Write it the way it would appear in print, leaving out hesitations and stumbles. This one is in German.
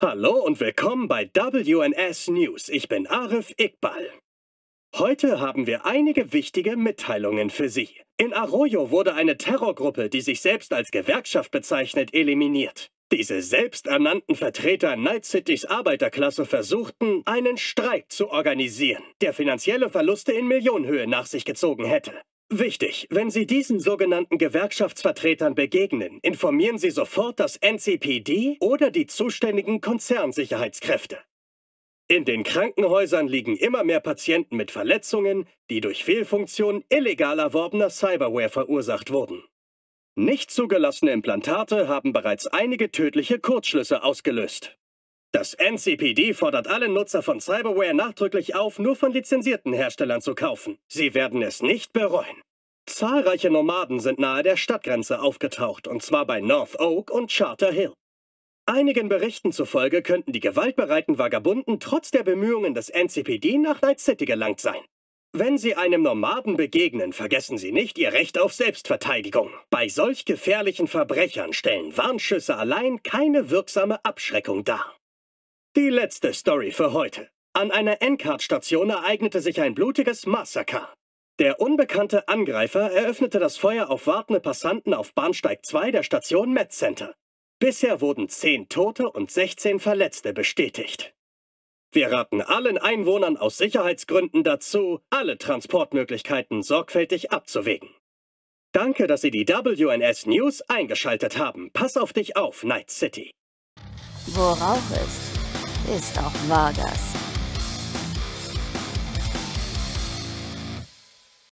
Hallo und willkommen bei WNS News. Ich bin Arif Iqbal. Heute haben wir einige wichtige Mitteilungen für Sie. In Arroyo wurde eine Terrorgruppe, die sich selbst als Gewerkschaft bezeichnet, eliminiert. Diese selbsternannten Vertreter Night Citys Arbeiterklasse versuchten, einen Streik zu organisieren, der finanzielle Verluste in Millionenhöhe nach sich gezogen hätte. Wichtig, wenn Sie diesen sogenannten Gewerkschaftsvertretern begegnen, informieren Sie sofort das NCPD oder die zuständigen Konzernsicherheitskräfte. In den Krankenhäusern liegen immer mehr Patienten mit Verletzungen, die durch Fehlfunktion illegal erworbener Cyberware verursacht wurden. Nicht zugelassene Implantate haben bereits einige tödliche Kurzschlüsse ausgelöst. Das NCPD fordert alle Nutzer von Cyberware nachdrücklich auf, nur von lizenzierten Herstellern zu kaufen. Sie werden es nicht bereuen. Zahlreiche Nomaden sind nahe der Stadtgrenze aufgetaucht, und zwar bei North Oak und Charter Hill. Einigen Berichten zufolge könnten die gewaltbereiten Vagabunden trotz der Bemühungen des NCPD nach Night City gelangt sein. Wenn Sie einem Nomaden begegnen, vergessen Sie nicht Ihr Recht auf Selbstverteidigung. Bei solch gefährlichen Verbrechern stellen Warnschüsse allein keine wirksame Abschreckung dar. Die letzte Story für heute. An einer N-Card-Station ereignete sich ein blutiges Massaker. Der unbekannte Angreifer eröffnete das Feuer auf wartende Passanten auf Bahnsteig 2 der Station Med Center. Bisher wurden 10 Tote und 16 Verletzte bestätigt. Wir raten allen Einwohnern aus Sicherheitsgründen dazu, alle Transportmöglichkeiten sorgfältig abzuwägen. Danke, dass Sie die WNS News eingeschaltet haben. Pass auf dich auf, Night City. Wo Rauch ist auch Vargas.